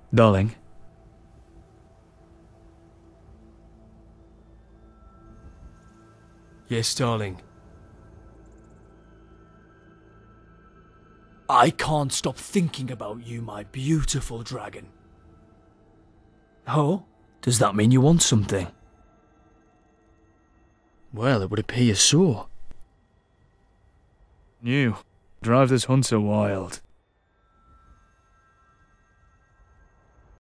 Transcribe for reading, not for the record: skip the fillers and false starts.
Darling? Yes, darling. I can't stop thinking about you, my beautiful dragon. Oh? Does that mean you want something? Well, it would appear so. New. Drive this hunter wild.